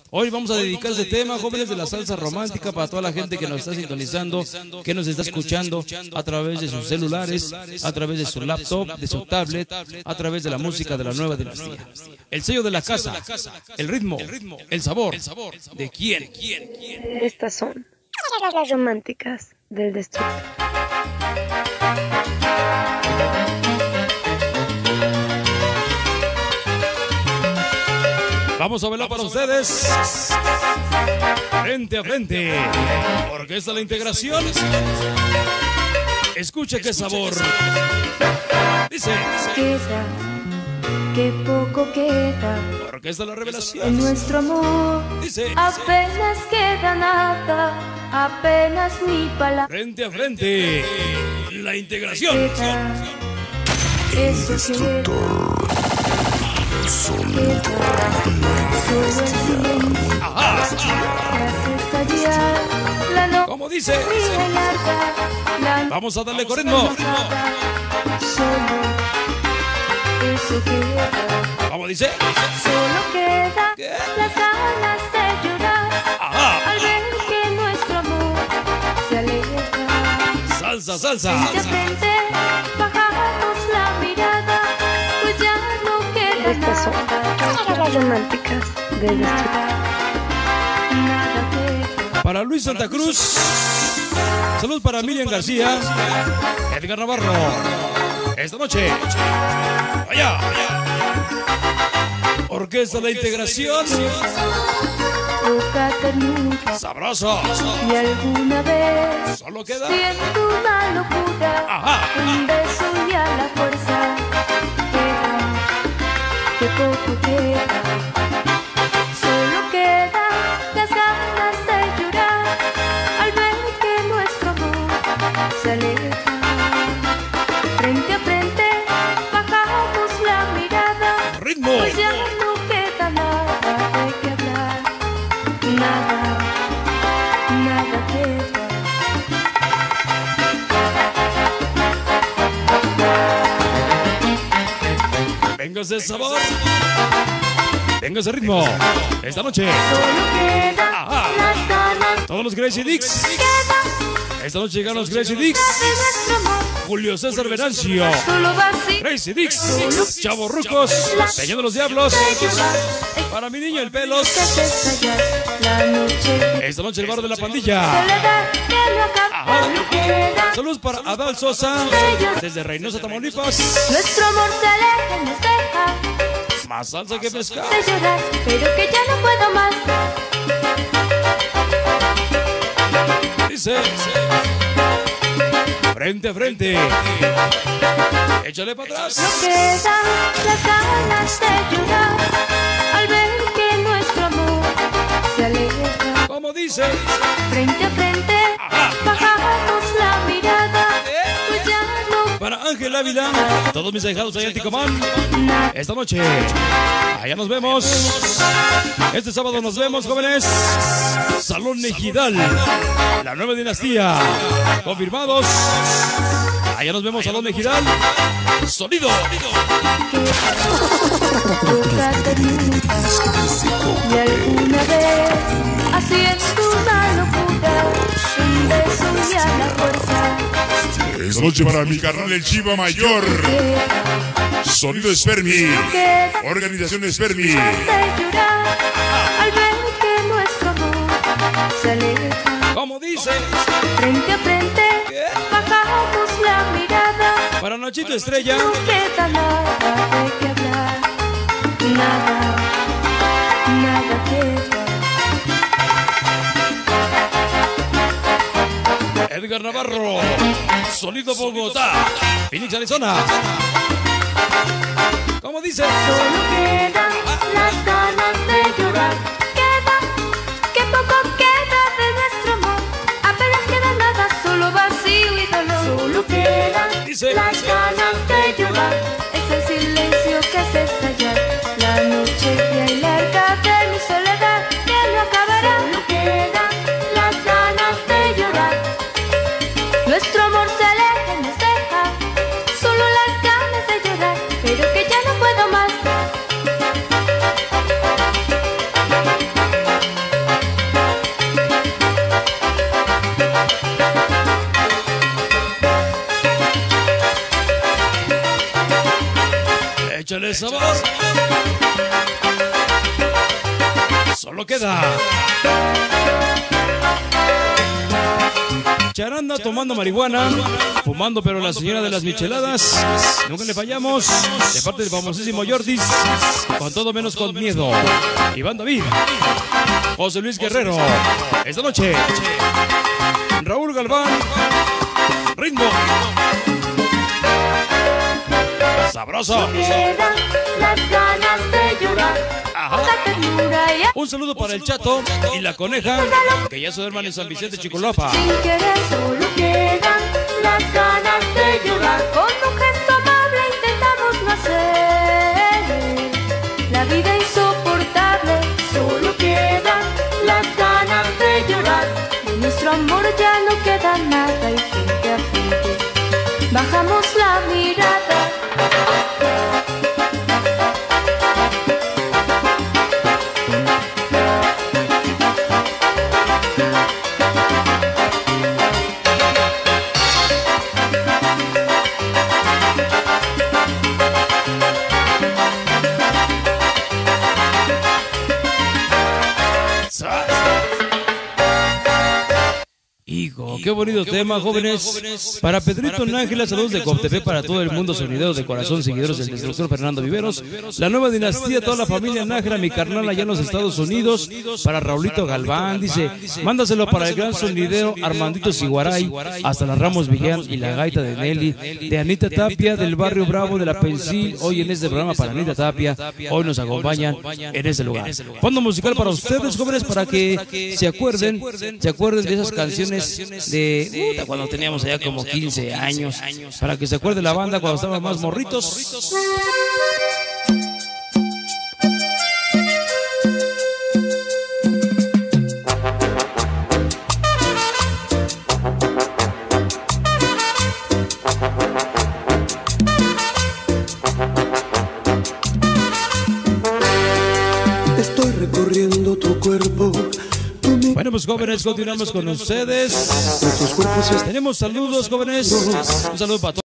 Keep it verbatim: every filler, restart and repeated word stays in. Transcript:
Hoy vamos a dedicar este tema, jóvenes, de la salsa romántica, para toda la gente que nos está sintonizando, que nos está escuchando a través de sus celulares, a través de su laptop, de su tablet, a través de la música de la nueva dinastía. El sello de la casa, el ritmo, el sabor. ¿De quién? Estas son las románticas del destructor. Vamos a bailar para ustedes, frente a frente, Orquesta La Integración. Escuche qué sabor. Dice, queda, qué poco queda. Orquesta La Revelación. En nuestro amor Dice, apenas queda nada, apenas mi palabra. frente a frente, La Integración. Queda, eso queda. Ajá. ¿Cómo dice? Vamos a darle con ritmo. ¿Cómo dice? Solo queda ¿Qué? las ganas de llorar. Ajá. Al ver que nuestro amor se aleja. Salsa, salsa. De frente bajamos la mirada, pues ya no queda Estas son nada. las románticas del destructor. Nada queda. Para Luis Santa Cruz. Salud para Miriam García. Edgar Navarro. Esta noche. Allá. Orquesta La Integración. Poca ternura. Sabroso. Y alguna vez Solo queda. siento una locura. Ajá. Un beso y a la fuerza queda, que poco queda. Solo queda las ganas de llorar al ver que nuestro amor se aleja. Frente a frente bajamos la mirada, Ritmo. pues ya no queda nada de qué hablar. Nada, nada queda. Venga ese sabor. Venga ese ritmo. Esta noche. Solo queda Ajá. las ganas Todos los Gracie Dicks. queda Esta noche llegan los Gracie Dicks. de nuestro amor. Julio César Venancio. Solo vacío Gracie Dicks. Chavo Rucos. Peña de los Diablos. de llorar. Para mi niño el Pelos. Que se estallar la noche. Esta noche el bar de la pandilla. Soledad que no acaba, Ajá. no queda. Saludos para Adal Sosa. Desde Reynosa, Tamaulipas. Nuestro amor se aleja y nos deja Más salsa que pescado. de llorar, pero que ya no puedo más. Dice. Frente a frente. Échale para atrás. No quedan las ganas de llorar al ver que nuestro amor se aleja. Como dice. Frente a frente Ajá. bajamos la mirada, pues ya no Para Ángel Ávila. Todos mis ahijados allá en Ticomán. nada. Esta noche. Allá nos vemos. Este sábado nos vemos, jóvenes. Salón Ejidal. La nueva dinastía. Confirmados. Allá nos vemos, Salón Ejidal. Sonido. Poca ternura y alguna vez haciendo una locura, un beso y a la fuerza Esta noche para mi carnal el Chiva Mayor. queda, Sonido Spermi. queda Organización Spermi. de llorar al ver que nuestro amor se aleja. Como dice. Frente a frente bajamos la mirada, Para Nachito Estrella. no queda nada de qué hablar. Nada, nada queda. Edgar Navarro. Sonido Bogotá. Phoenix, Arizona. Como dice. Solo quedan las ganas de llorar. Queda, que poco queda de nuestro amor. Apenas queda nada, solo vacío y dolor. Solo quedan Dice. las ganas de llorar. Es el silencio que hace estallar la noche fría y larga de mi soledad que no acabará. Solo quedan las ganas de llorar. Nuestro amor se aleja y nos deja. Solo las ganas de llorar, pero que ya no puedo más. Échale sabor. Solo queda Charanda tomando marihuana, fumando pero la señora de las micheladas. Nunca le fallamos. De parte del famosísimo Jordis, con todo menos con miedo. Iván David, José Luis Guerrero. Esta noche, Raúl Galván, ritmo sabroso. Quedan las ganas de llorar. Ajá. La ternura y Un saludo para el Chato y la Coneja, que ya se duerman en San Vicente, Chicolapa. sin querer solo quedan las ganas de llorar. Con un gesto amable intentamos no hacer la vida insoportable. Solo quedan las ganas de llorar. De nuestro amor ya no queda nada y frente a frente bajamos la mirada. Hijo, qué bonito tema, jóvenes. Para Pedrito Nájila, saludos de Coptepec para todo el mundo sonidero de corazón, seguidores del destructor Fernando Viveros. La nueva dinastía, toda la familia Nájera, mi carnal allá en los Estados Unidos. Para Raulito Galván, dice, mándaselo para el gran sonidero Armandito Siguaray, hasta la Ramos Villán y la gaita de Nelly, de Anita Tapia, del barrio Bravo de la Pensil. Hoy en este programa para Anita Tapia, hoy nos acompañan en ese lugar. Fondo musical para ustedes, jóvenes, para que se acuerden, se acuerden de esas canciones de puta, cuando teníamos allá como quince años, para que se acuerde la banda cuando estaban más morritos. Estoy recorriendo tu cuerpo. Bueno, pues jóvenes, continuamos con ustedes. Tenemos saludos, jóvenes. Un saludo para todos.